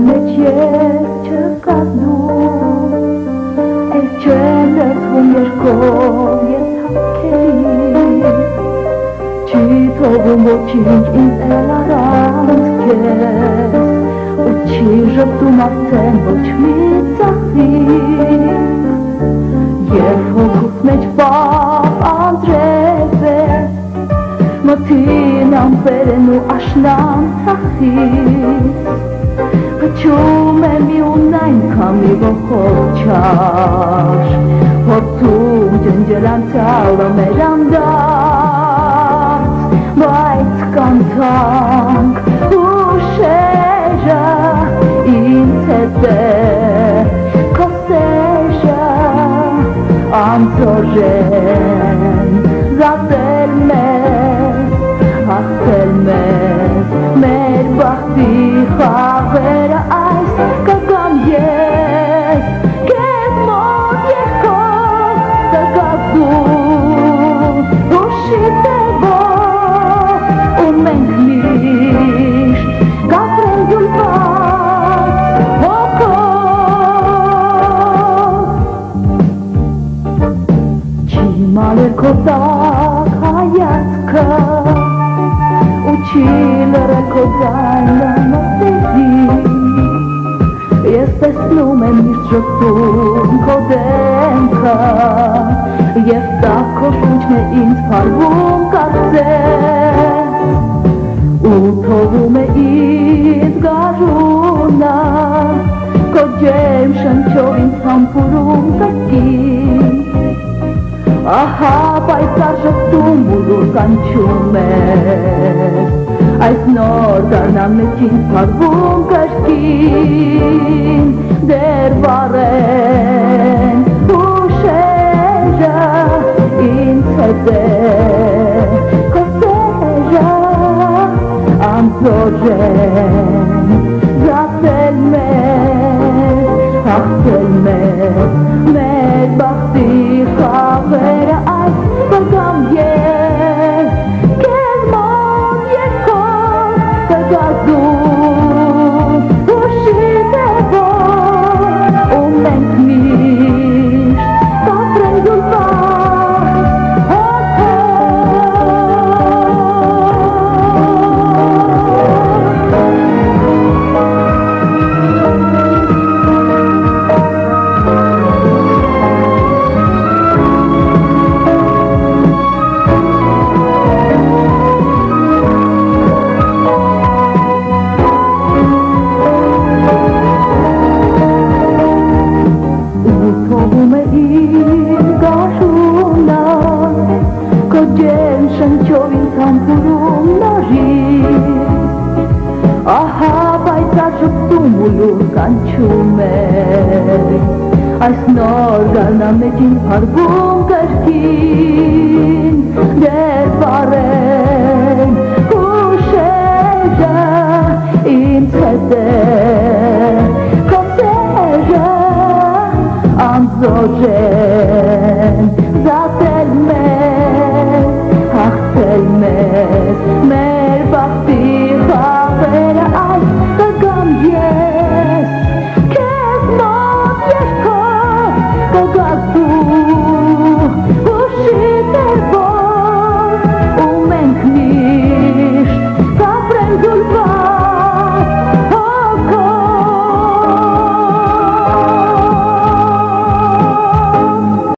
մեջ երկ չկազմում, էլ չեն լծվում երկով ես հապքերի, չի թողում ոչինչ ինձ էլ առանց քեզ, ու չի ժպտում արդեն ոչ մի ծախիր, և հոգուս մեջ պապ անձրև է, մթին ամպեր են ու աշնան ծախից, կչում է մի ունայնքան մի ողով չաշ, հորդում ջնջել անցյալը մեր անդարձ, բայց կանցանք ուշերը ինձ հետ է քո սեժը անձորեն զատել մեզ, հաղթել մեզ, մեր բախտի խաղերը այս կգամ ես, կեզ մոտ երկով տգազում, ուշի տևով, ու մենք միշտ գապրեն գուլված հոգով, չի մալեր քո տակ հայացքը, չի լրել քո ձայնը մոտեցի, ես տեսնում եմ միշտ ժպտում քո դեմքը, և տակ քո շունչն է ինձ փարվում կարծես, ու թողում է ինձ գարունը, քո ջերմ շնչով ինձ համբուրում կրկին, ահա պայծառ ժպտում ու լուր կանչում ես, այս նոր դառնամ մեջ ինձ փարվում կրկին, դեռ վառեն ուշերը ինձ հետ է քո սեժը անձորեն զատել մեզ, հաղթել մեզ, մեր բախտի խաղերը այս կգամ ես, կեզ մոտ երկով տգազում, ուշի տևով, ու մենք միշտ կապրեն գուլված շնչով ինձ համբուրում նորից, ահա պայծառ ժպտում ու լուր կանչում ես, այս նոր դառնամ մեջ ինձ փարվում կրկին, դեռ վառեն ուշերը ինձ հետ է քո սեժը անձորեն